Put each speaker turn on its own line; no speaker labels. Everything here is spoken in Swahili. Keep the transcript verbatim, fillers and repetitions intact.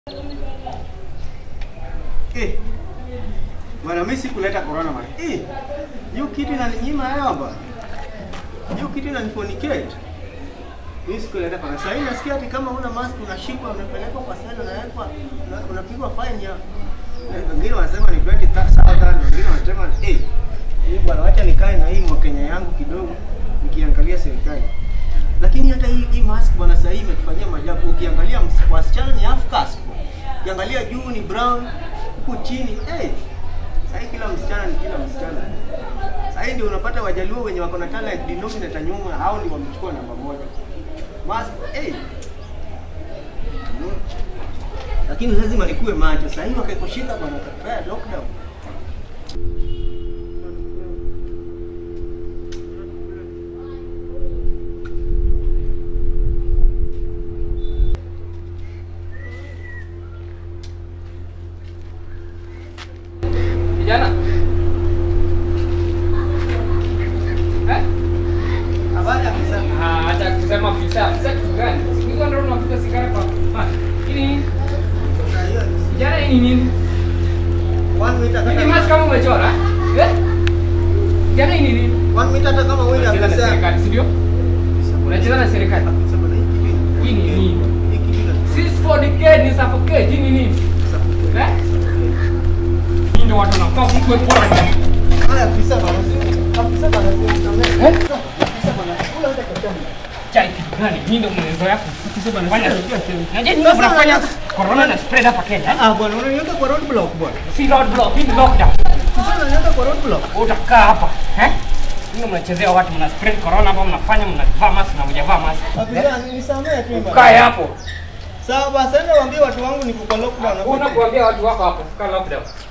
Eh. Bwana mimi sikuleta corona bwana. Eh. Hiyo kitu inaninyima hewa bwana. Hiyo kitu inanifonicate. Mimi sikuleta bwana. Sasa hivi nasikia ati kama una mask unashikwa unapelekwa kwa sala na yako unapigwa fine ya. Wengine wanasema ni twenty thousand, wengine wanasema eh. Hii bwana acha nikae na hii Kenya yangu kidogo nikiangalia serikali. Lakini hata hii, hii mask bwana sasa hivi imetufanyia maajabu. Ukiangalia wasichana ni half caste. Ukiangalia juu ni brown, huko chini eh. Sasa kila msichana ni kila msichana. Sasa ndio unapata Wajaluo wenye wako na talent denominator nyuma, hao ndio wamechukua namba moja. Mask eh. Lakini lazima nikuwe macho. Sasa hivi wakaikoshika bwana kwa lockdown.
Kijana. Eh?
Habari afisa.
Ah, acha kusema afisa. Afisa kitu gani? Siku ndio unafuta sigara kwa. Ah, hili nini? Kijana hii nini?
one meter
Hii mask kama umechora? Eh? Kijana hii nini?
one meter hata kama wewe
afisa serikali, si ndio? Unacheza na serikali. Hii ni nini? Six for the kid ni suffocate. Hii ni nini? Eh? Ndio watu wanafaa kuwe bora zaidi.
Haya afisa bwana. Afisa bwana. Eh? Afisa bwana. Ula hata kwa
chai kitu gani? Hii ndio mwenendo yako. Afisa bwana. Fanya naje ndio unafanya corona na spread hapa Kenya.
Ah bwana, unaniweka kwa road block bwana.
Si road block, hii ni lockdown.
Sasa unaniweka kwa road block.
Utakaa hapa. Eh? Ndio mnachezea watu mna spread corona hapa mnafanya mnavaa mask na mjavaa mask.
Afisa nisamee tu bwana.
Kaa hapo.
Sawa basi, ndio waambie watu wangu niko kwa lockdown.
Unakuambia watu wako hapo, kaa lockdown.